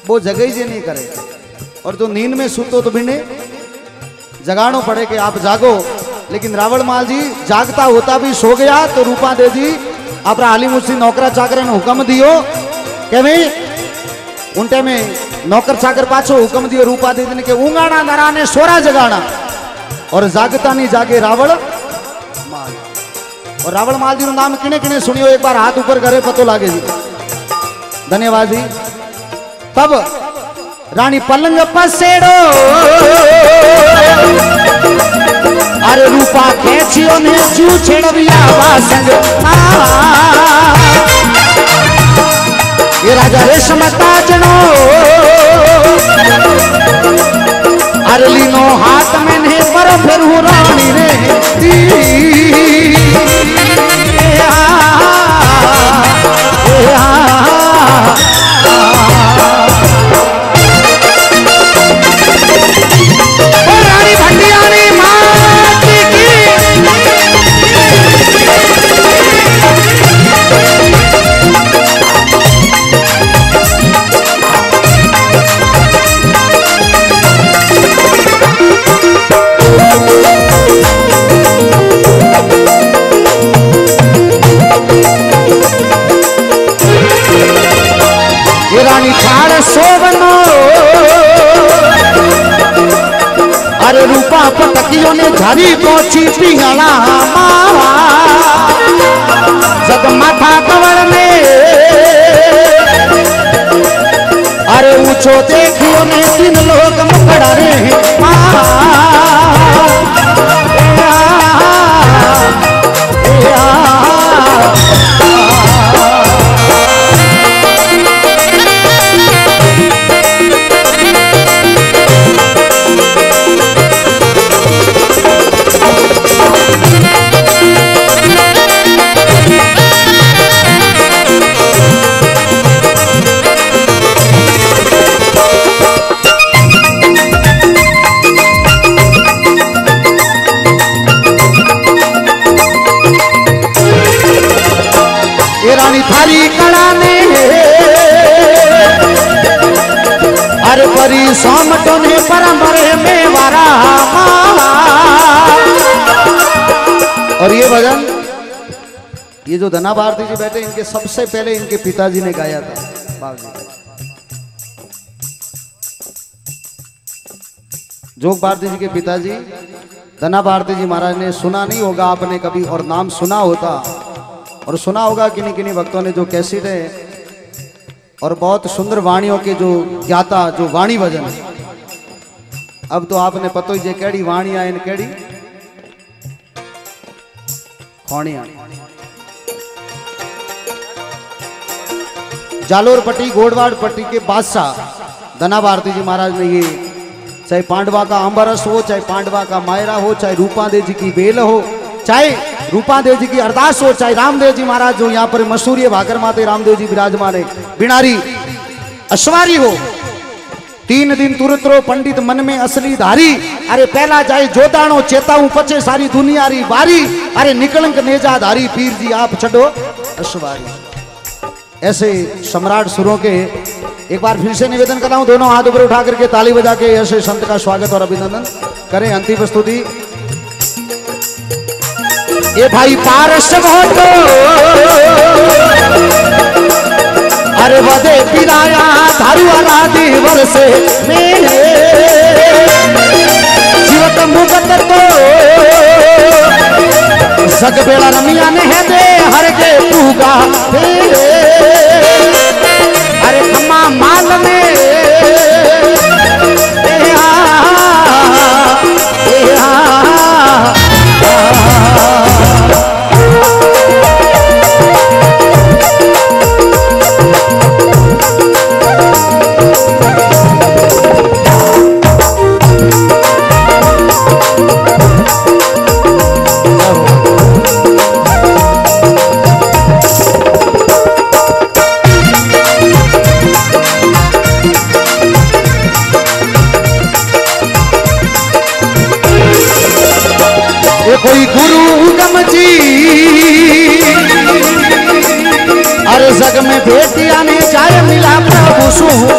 वो जगह ही नहीं करे। और जो नींद में सुतो तो बिने जगानो पड़े कि आप जागो। लेकिन रावण माल जी जागता होता भी सो गया तो रूपा दे जी अपना हाली मुझसे नौकरा चाकर ने हुक्म दियो के भाई उनटे में नौकर चाकर पाछो हुक्म दियो रूपा दे जी के ऊंगाना नरा ने सोरा जगाना और जागता नहीं जागे रावण माल। और रावण माल जी नाम किने किने सुनियो एक बार हाथ ऊपर करे पतो लागे जी। धन्यवाद जी। तब रानी पलंग पसेड़ो अरे रूपा खेचियो ने जू छेड़विया वासंग ये राजा रेशम ताजनो अरे लीनो हाथ में ने पर फिर हूँ रानी रे सोवनो अरे रूपा पटकियों ने झारी पहुंची पिंगला जब माथा कवर में अरे ऊंचो देखियो ने 3 लोग मुखड़ा रे थारी कड़ा ने अरे परी सोमटो ने परंपरे में वारा। और ये भजन ये जो धना भारती जी बैठे इनके सबसे पहले इनके पिताजी ने गाया था बाबूजी। जोग भारती जी के पिताजी धना भारती जी महाराज ने सुना नहीं होगा आपने कभी और नाम सुना होता और सुना होगा किन्हीं किन्हीं भक्तों ने जो कैसेट है और बहुत सुंदर वाणियों के जो ज्ञाता जो वाणी भजन है। अब तो आपने पतो ही जे केड़ी वाणिया इन केड़ी खौणिया जालोर पट्टी गोड़वाड़ पट्टी के बादशाह धना भारती जी महाराज ने ये चाहे पांडवा का आंबरस हो चाहे पांडवा का मायरा हो चाहे रूपादेव जी की बेल हो चाहे रूपादेव जी की अरदास हो चाहे रामदेव जी महाराज जो यहाँ पर मशहूर भाकर माते रामदेव जी विराजमान है बिनारी अश्वारी हो 3 दिन तुरत रो पंडित मन में असली धारी। अरे पहला जाए जोदाणो चेताऊ पचे सारी दुनिया री बारी। अरे निकलंक नेजा धारी पीर जी आप छड़ो अश्वारी। ऐसे सम्राट सुरों के एक बार फिर से निवेदन कर रहा हूं दोनों हाथ ऊपर उठा करके ताली बजा के ऐसे संत का स्वागत और अभिनंदन करें। अंतिम स्तुति ये भाई पारस भोटो अरे वदे पिराया धारू आदि वर्षे मेरे जीवत मुगत तो सग बेड़ा रमिया ने है दे हर के पूगा तेरे। अरे खम्मा माल में कोई गुरु उगम जी अरे जग में बेटिया ने चाय मिला प्रभु सु